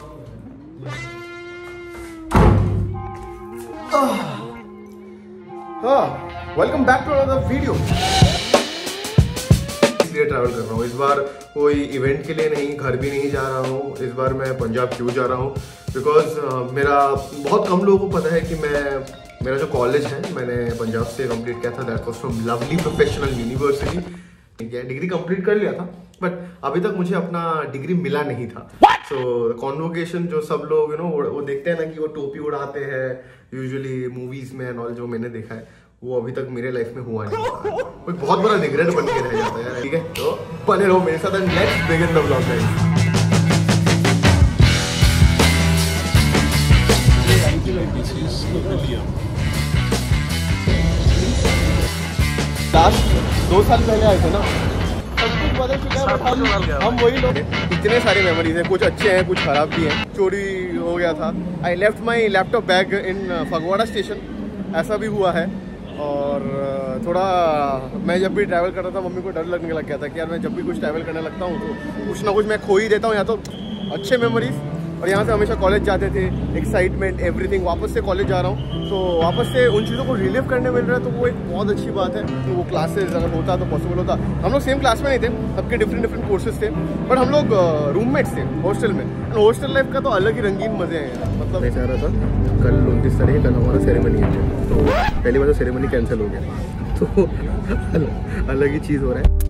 Welcome back to another video. इसलिए travel कर रहा हूँ इस बार, कोई इवेंट के लिए नहीं, घर भी नहीं जा रहा हूँ। इस बार मैं पंजाब क्यों जा रहा हूँ? बिकॉज मेरा बहुत कम लोगों को पता है कि मेरा जो कॉलेज है मैंने पंजाब से कंप्लीट किया था। That was from Lovely Professional University. ठीक है, डिग्री कंप्लीट कर लिया था बट अभी तक मुझे अपना डिग्री मिला नहीं था। सो कॉन्वोकेशन जो सब लोग वो देखते हैं ना कि वो टोपी उड़ाते हैं यूजुअली मूवीज में एंड ऑल, जो मैंने देखा है वो अभी तक मेरे लाइफ में हुआ नहीं था। कोई बहुत बड़ा रिग्रेट बन के रह जाता है यार। ठीक है, तो बने रहो मेरे साथ। Next begin the vlog guys. Last 2 साल पहले आए थे ना, सब कुछ बदल चुका है। हम वही लोग। इतने सारे मेमोरीज हैं, कुछ अच्छे हैं कुछ खराब भी हैं। चोरी हो गया था। I left my laptop bag in Phagwara station, ऐसा भी हुआ है। और थोड़ा मैं जब भी ट्रैवल कर रहा था मम्मी को डर लगने लग गया था कि यार मैं जब भी कुछ ट्रैवल करने लगता हूँ तो कुछ ना कुछ मैं खो ही देता हूँ। या तो अच्छे मेमोरीज, और यहाँ से हमेशा कॉलेज जाते थे, एक्साइटमेंट एवरीथिंग। वापस से कॉलेज जा रहा हूँ तो वापस से उन चीज़ों को रिलीव करने मिल रहा है, तो वो एक बहुत अच्छी बात है। तो वो क्लासेस अगर होता तो पॉसिबल होता। हम लोग सेम क्लास में नहीं थे, सबके डिफरेंट कोर्सेज थे, बट हम लोग रूममेट्स थे हॉस्टल में। हॉस्टल लाइफ का तो अलग ही रंगीन मजे हैं। मतलब मैं चाह रहा था कल 29 तारीख कल हमारा सेरेमनी है, तो पहली बार तो सेरेमनी कैंसिल हो गया, तो अलग ही चीज़ हो रहा है।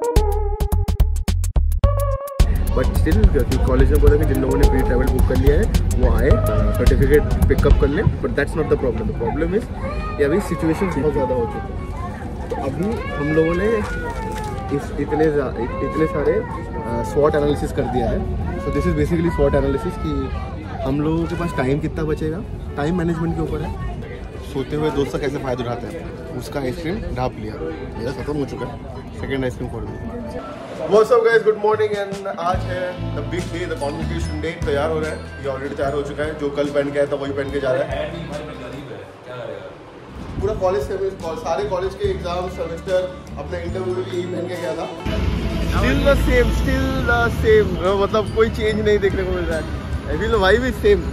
बट स्टिल कॉलेज ने बोला कि जिन लोगों ने प्री ट्रैवल बुक कर लिया है वो आए, सर्टिफिकेट पिकअप कर लें। But that's not the problem. The problem is कि अभी सिचुएशन बहुत ज़्यादा हो चुकी है। तो अभी हम लोगों ने इतने सारे स्वॉट एनालिसिस कर दिया है। सो दिस इज़ बेसिकली स्वॉट एनालिसिस कि हम लोगों के पास टाइम कितना बचेगा, टाइम मैनेजमेंट के ऊपर है। सोते हुए दोस्त का कैसे फ़ायदा उठाते हैं, उसका आइसक्रीम ढाप लिया, मेरा खत्म हो चुका है। सेकेंड आइसक्रीम खोल लिया। What's up guys, good morning. And आज है the big day, the convocation day. तैयार हो रहा है, ये ऑलरेडी तैयार हो चुका है। जो कल पहन के आया था वही पहन के जा रहा है। पूरा कॉलेज से सारे कॉलेज के एग्जाम सेमेस्टर अपना इंटरव्यू भी यही पहन के गया था। स्टिल द सेम, मतलब कोई चेंज नहीं देखने को मिल रहा है। I feel the vibe is same.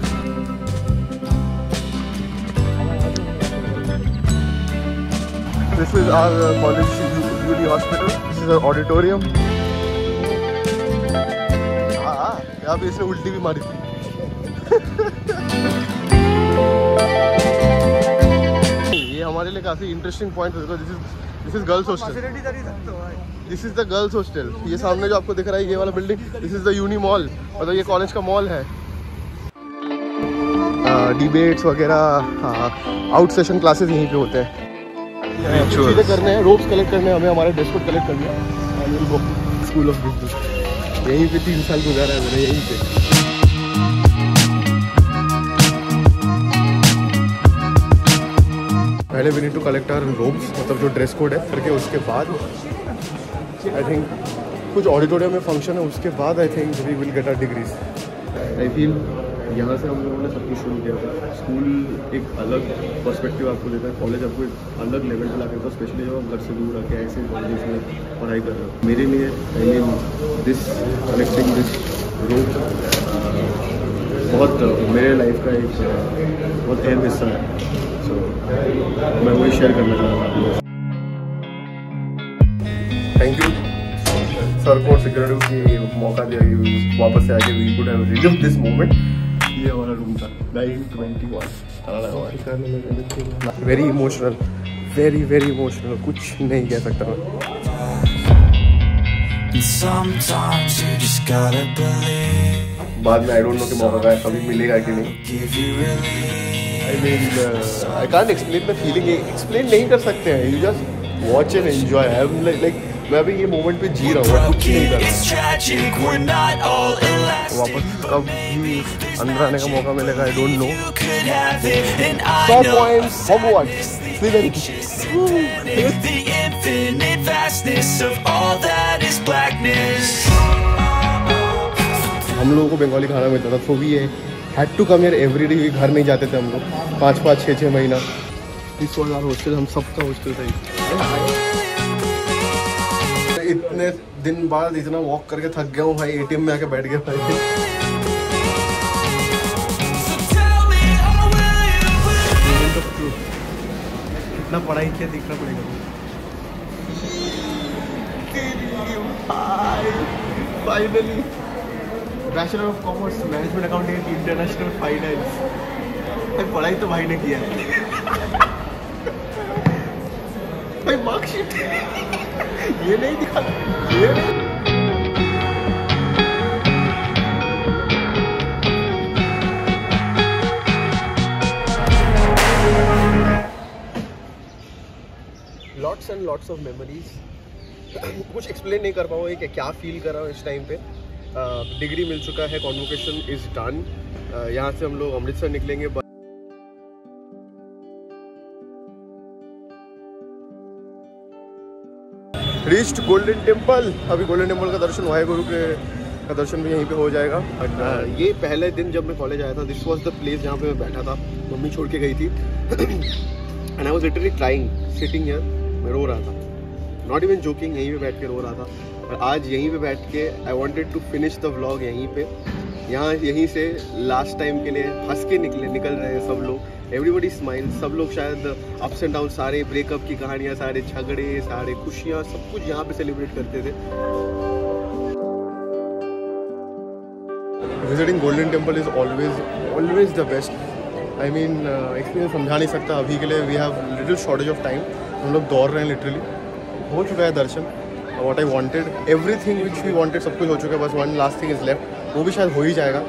This is our college UD hospital. This is our auditorium. यहाँ पे इसने उल्टी भी मारी थी। ये हमारे लिए काफी इंटरेस्टिंग पॉइंट है। This is girls hostel. This is the girls hostel. ये सामने जो आपको दिख रहा है ये वाला building, this is the uni mall. मतलब ये कॉलेज का मॉल है। डिबेट्स वगैरह, आउट सेशन क्लासेस यहीं पे होते हैं। चीज़ें करने हैं, रोप्स कलेक्ट करने हैं हमें, हमारे ड्रेस कोड कलेक्ट करने हैं। स्कूल ऑफ बिजनेस यहीं पे 3 साल गुजारा है मैंने, यहीं पे। पहले we need to collect our robes, मतलब जो ड्रेस कोड है करके, उसके बाद आई थिंक कुछ ऑडिटोरियम में फंक्शन है, उसके बाद I think we will get our degrees. I feel यहाँ से हम लोगों ने सब कुछ शुरू किया था। स्कूल एक अलग पर्सपेक्टिव आपको देता है, कॉलेज आपको एक अलग लेवल पर ला के देता है, स्पेशली जब आप घर से दूर आके ऐसे कॉलेज में पढ़ाई कर रहे हो। मेरे लिए I mean this collecting this robe बहुत मेरे लाइफ का एक बहुत अहम हिस्सा है। सो मैं वही शेयर करना चाह रहा था। थैंक यू सर को, सिक्योरिटी की मौका दिया वापस से आके we could have relived this moment. ये हमारा रूम था 921। वेरी इमोशनल, वेरी इमोशनल, कुछ नहीं कह सकता मैं। बाद में आई डोंट नो कि मौका कभी मिलेगा कि नहीं। I mean I can't explain the feeling. Explain नहीं कर सकते हैं, you just watch and enjoy. I am like मैं अभी ये मोमेंट पे जी रहा हूँ, कुछ नहीं कर रहा। वापस कब भी अंदर आने का मौका मिलेगा I don't know. 100 points Hogwarts हम लोगों को बंगाली खाना मिलता था, तो भी ये had to come here every day. घर नहीं जाते थे हम लोग 5-5, 6-6 महीना। इस वाला हॉस्टल हम सबका हॉस्टल था। इतने दिन बाद इतना वॉक करके थक गया हूँ भाई, एटीएम में आके बैठ गया भाई। अपना पढ़ाई क्या देखना पड़ेगा। Finally bachelor of commerce management accounting international finance. पढ़ाई तो भाई ने किया है भाई, मार्कशीट ये नहीं दिखा, ये नहीं। Lots and lots of memories. कुछ एक्सप्लेन नहीं कर पाऊँ कि क्या फील कर रहा हूँ इस टाइम पे। डिग्री मिल चुका है, कॉन्वोकेशन इज डन। यहाँ से हम लोग अमृतसर निकलेंगे। Reached golden temple. अभी गोल्डन टेम्पल का दर्शन, वाहेगुरु का दर्शन भी यहीं पे हो जाएगा। बट ये पहले दिन जब मैं कॉलेज आया था, दिस वाज द प्लेस जहाँ पे मैं बैठा था। मम्मी छोड़ के गई थी and I was literally trying sitting here. मैं रो रहा था, नॉट इवन जोकिंग, यहीं पे बैठ के रो रहा था। और आज यहीं पे बैठ के I wanted to finish the vlog यहीं पे। यहीं से लास्ट टाइम के लिए हंस के निकल रहे हैं सब लोग। Everybody smile. सब लोग शायद अप्स एंड डाउन, सारे ब्रेकअप की कहानियाँ, सारे झगड़े, सारे खुशियाँ, सब कुछ यहाँ पे सेलिब्रेट करते थे। Visiting golden temple is always the best. I mean experience समझा नहीं सकता। अभी के लिए we have little shortage of time. हम लोग दौड़ रहे हैं लिटरली। हो चुका है दर्शन। What I wanted, everything which we wanted, सब कुछ हो चुका है। बस one last thing is left, वो भी शायद हो ही जाएगा।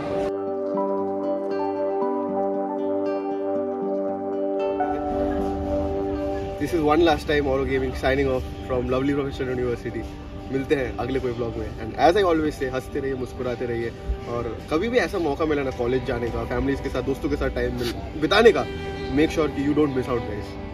This is one last time Auro gaming signing off from Lovely Professional University. मिलते हैं अगले कोई ब्लॉग में। And as I always say, हंसते रहिए, मुस्कुराते रहिए। और कभी भी ऐसा मौका मिला ना कॉलेज जाने का, फैमिलीज के साथ, दोस्तों के साथ टाइम बिताने का, मेक श्योर कि you don't miss out guys.